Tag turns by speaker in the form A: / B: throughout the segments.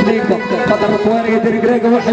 A: ليكم خاطر الطوارئ يدير قراقه واحد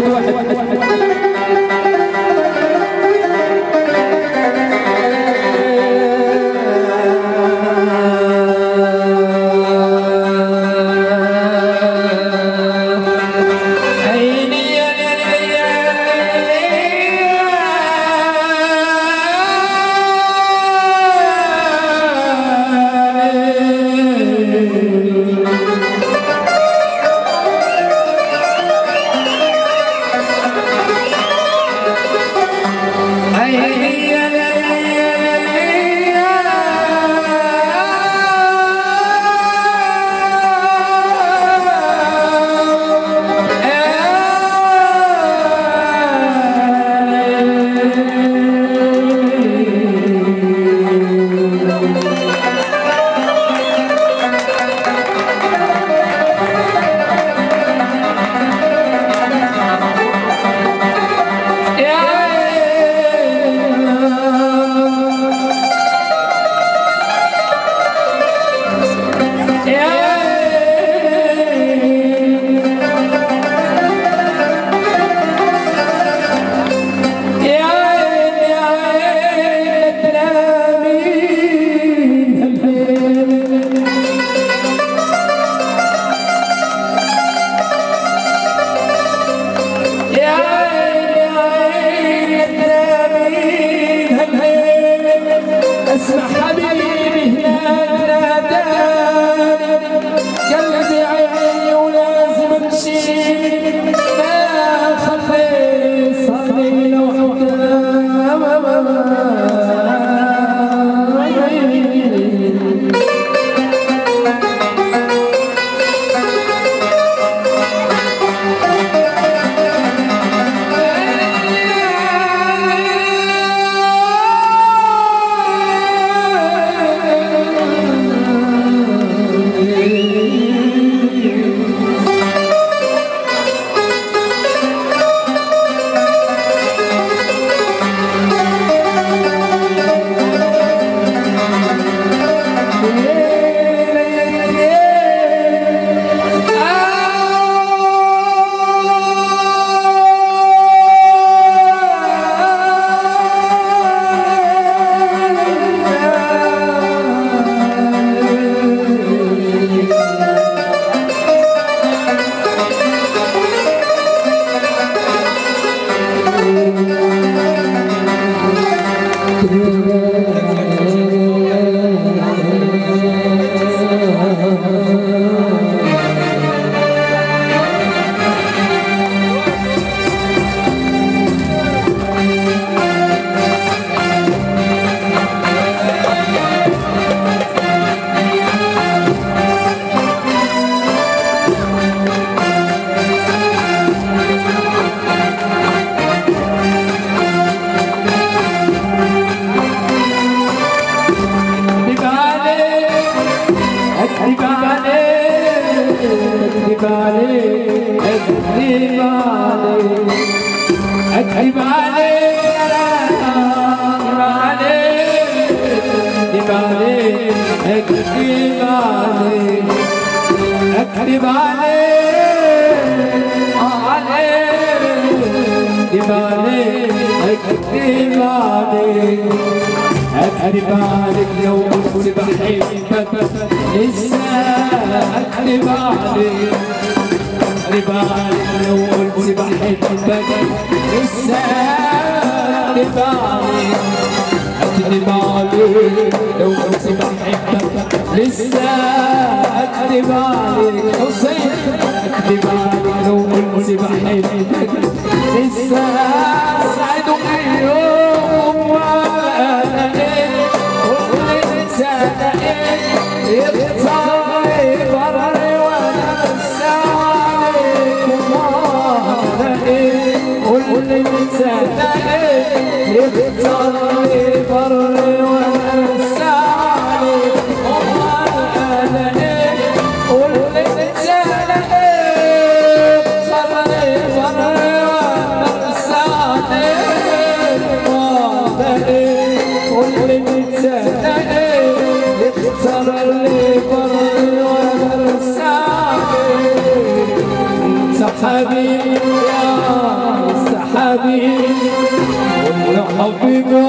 A: حبيبي يا حبيبي يا حبيبي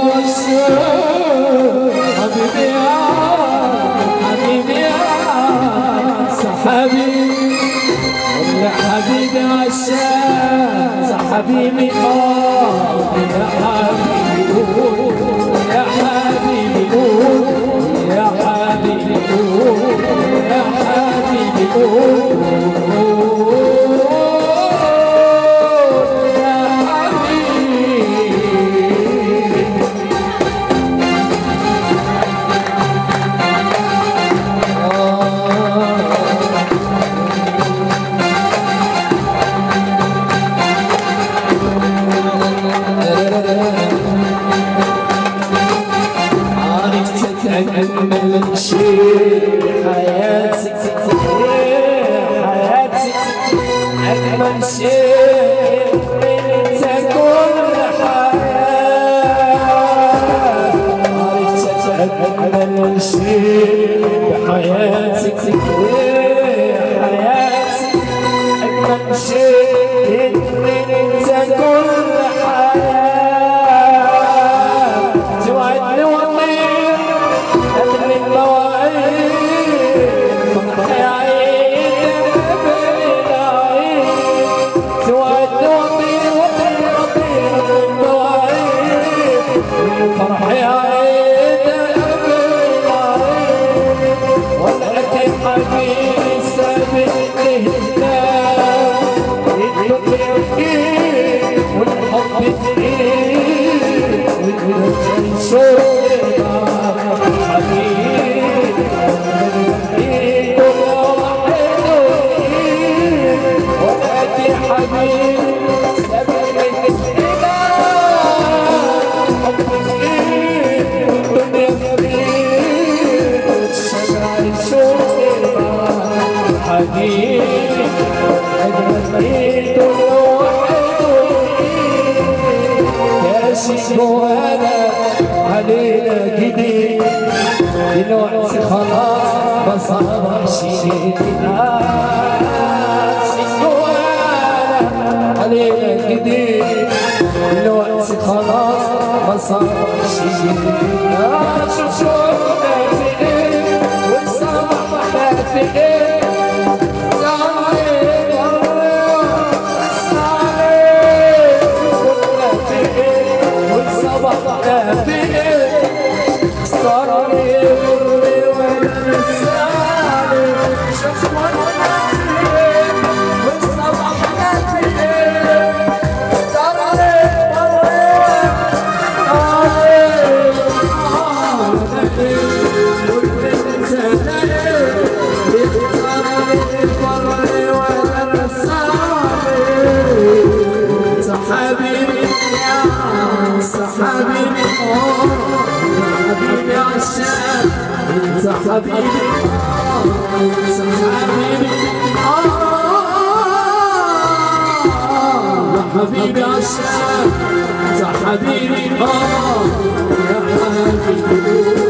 A: حبيبي يا حبيبي يا حبيبي يا حبيبي عشان حبيبي يا حبيبي يا حبيبي يا حبيبي يا حبيبي أجمل شيء حياتي حياتي أجمل شيء أنت كل حياة عرفت أجمل شيء بحياتي حياتي أجمل شيء أنت كل حياة توعدني وطير قبل المواعيد فرح يا عيد قبل العيد توعدني وطير وطير وطير قبل المواعيد فرح يا عيد قبل العيد ولك حبيبي سابق اهتمام الدنيا فيك والحب فيك والجنشور علينا جديد دلوقتي خلاص بصار شيء علينا جديد دلوقتي خلاص بصار شيء شوف شوفنا في ايه والصباح في ايه حبيبي عشان انت حبيبي انت حبيبي يا حبيبي عشان انت حبيبي يا حبيبي